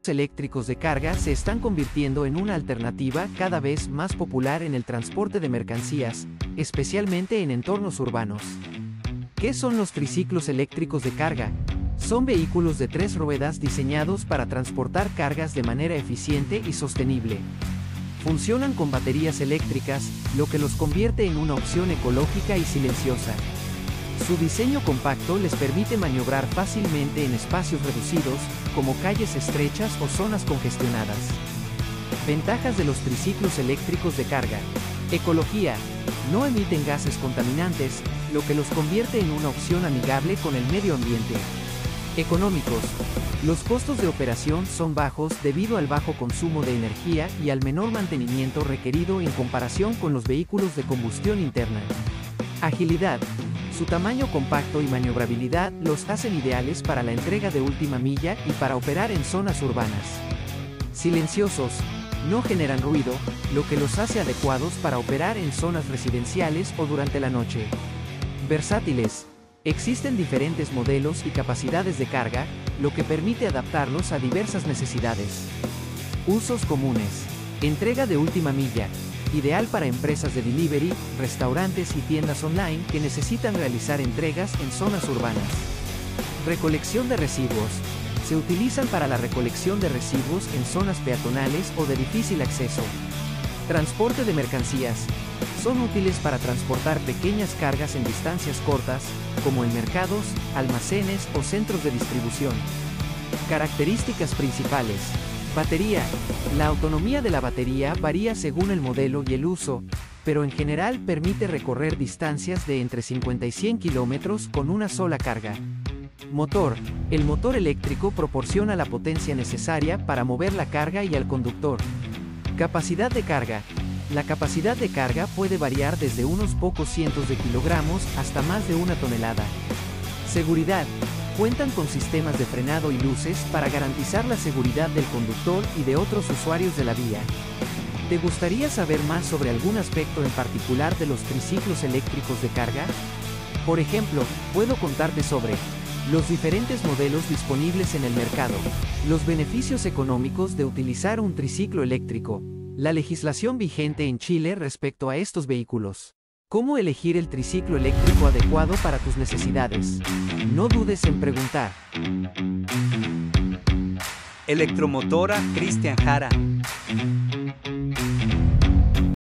Eléctricos de carga se están convirtiendo en una alternativa cada vez más popular en el transporte de mercancías, especialmente en entornos urbanos. ¿Qué son los triciclos eléctricos de carga? Son vehículos de 3 ruedas diseñados para transportar cargas de manera eficiente y sostenible. Funcionan con baterías eléctricas, lo que los convierte en una opción ecológica y silenciosa. Su diseño compacto les permite maniobrar fácilmente en espacios reducidos, como calles estrechas o zonas congestionadas. Ventajas de los triciclos eléctricos de carga. Ecología. No emiten gases contaminantes, lo que los convierte en una opción amigable con el medio ambiente. Económicos. Los costos de operación son bajos debido al bajo consumo de energía y al menor mantenimiento requerido en comparación con los vehículos de combustión interna. Agilidad. Su tamaño compacto y maniobrabilidad los hacen ideales para la entrega de última milla y para operar en zonas urbanas. Silenciosos. No generan ruido, lo que los hace adecuados para operar en zonas residenciales o durante la noche. Versátiles. Existen diferentes modelos y capacidades de carga, lo que permite adaptarlos a diversas necesidades. Usos comunes. Entrega de última milla. Ideal para empresas de delivery, restaurantes y tiendas online que necesitan realizar entregas en zonas urbanas. Recolección de residuos. Se utilizan para la recolección de residuos en zonas peatonales o de difícil acceso. Transporte de mercancías. Son útiles para transportar pequeñas cargas en distancias cortas, como en mercados, almacenes o centros de distribución. Características principales. Batería. La autonomía de la batería varía según el modelo y el uso, pero en general permite recorrer distancias de entre 50 y 100 kilómetros con una sola carga. Motor. El motor eléctrico proporciona la potencia necesaria para mover la carga y al conductor. Capacidad de carga. La capacidad de carga puede variar desde unos pocos cientos de kilogramos hasta más de 1 tonelada. Seguridad. Cuentan con sistemas de frenado y luces para garantizar la seguridad del conductor y de otros usuarios de la vía. ¿Te gustaría saber más sobre algún aspecto en particular de los triciclos eléctricos de carga? Por ejemplo, puedo contarte sobre los diferentes modelos disponibles en el mercado, los beneficios económicos de utilizar un triciclo eléctrico, la legislación vigente en Chile respecto a estos vehículos. ¿Cómo elegir el triciclo eléctrico adecuado para tus necesidades? No dudes en preguntar. Electromotora Cristian Jara.